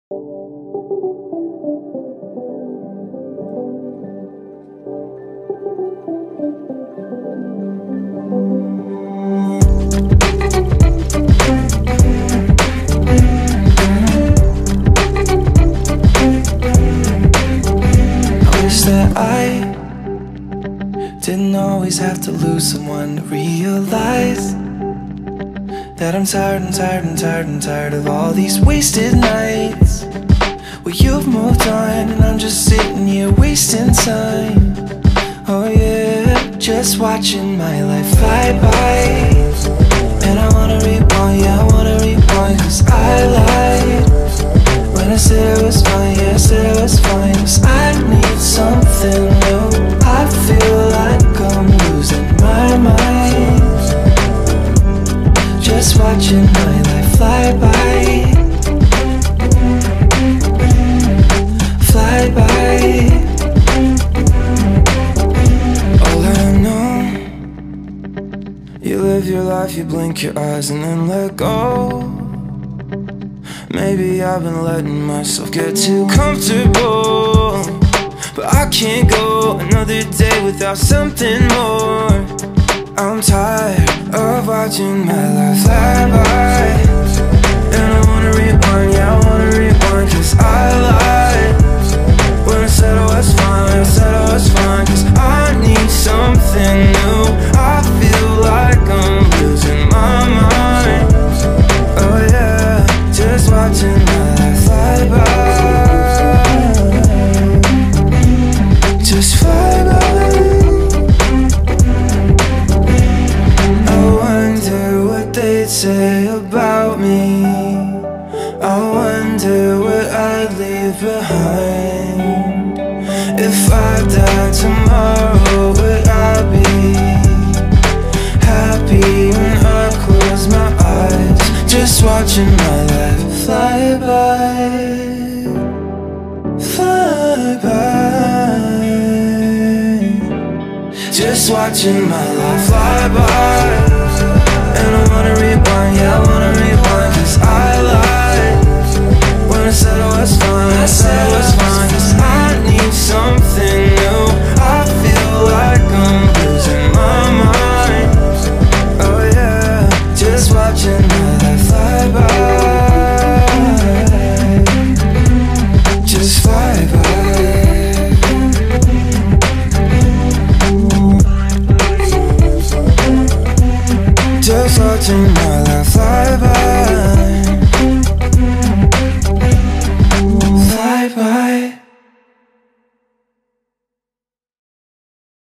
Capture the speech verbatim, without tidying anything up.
That I didn't always have to lose someone to realize that I'm tired, I'm tired, I'm tired, I'm tired of all these wasted nights where you've moved on and I'm just sitting here wasting time. Oh yeah, just watching my life fly by. And I wanna rewind, yeah, I wanna rewind, cause I lied when I said it was fine, yeah, I said it was fine. Cause I need something new. I feel like I'm losing my mind, just watching my life fly by. Fly by. All I know, you live your life, you blink your eyes and then let go. Maybe I've been letting myself get too comfortable, but I can't go another day without something more. I'm tired of watching my life fly by. And I wanna rewind, yeah, I wanna rewind, cause I lied when I said I was fine, I said I was fine. Cause I need something new. I feel like I'm losing my mind. Oh yeah, just watching my life fly by. Just fly by. I wonder what they'd say about me. I wonder what I'd leave behind. If I died tomorrow, would I be happy when I close my eyes? Just watching my life fly by. Fly by. Just watching my life fly by. And I wanna rewind, yeah, I wanna rewind, cause I love